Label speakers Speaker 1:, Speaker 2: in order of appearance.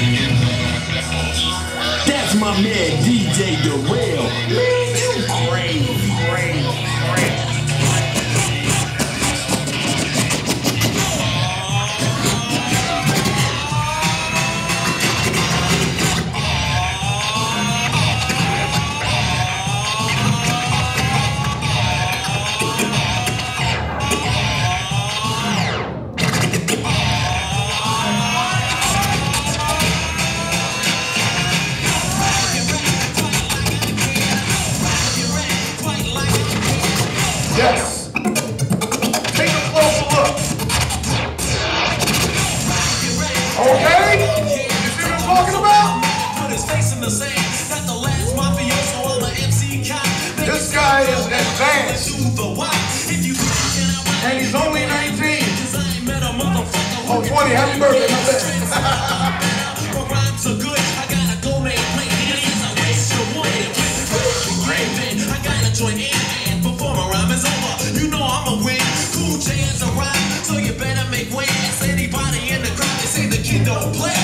Speaker 1: That's my man DJ Durel. Man, you crazy.
Speaker 2: Yes. Take a closer look. Okay? You see what I'm talking about? This guy is advanced. And he's only 19. Oh, 20. Happy birthday, my bad.
Speaker 3: Before my rhyme is over, you know I'ma win. Cool J is a rhyme, so you better make way. Ask anybody in the crowd, they say the kid don't play.